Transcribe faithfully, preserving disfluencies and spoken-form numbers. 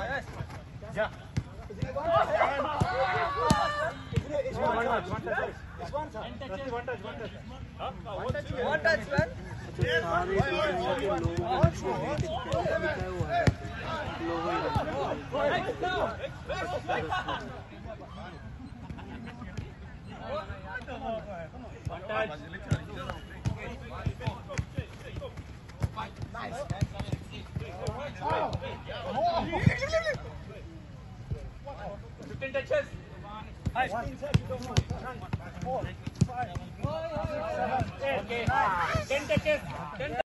Yeah. One touch, man. fifteen touches. Nice. Four, five, okay. ten touches. ten